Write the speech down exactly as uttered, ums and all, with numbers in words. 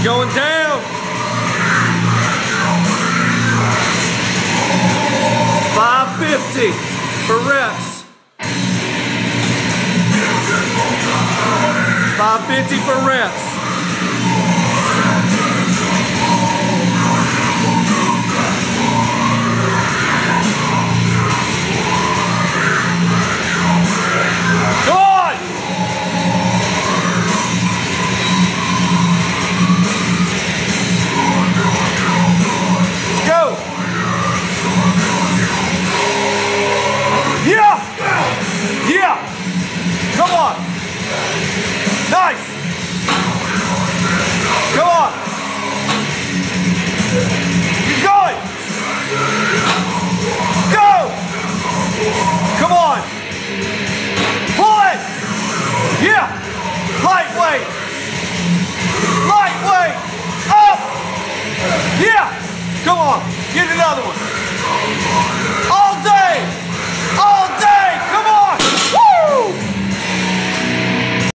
It's going down. five fifty for reps. five fifty for reps. Yeah! Yeah! Come on! Nice! Come on! Keep going! Go! Come on! Pull it! Yeah! Lightweight! Lightweight! Up! Yeah! Come on! Get another one!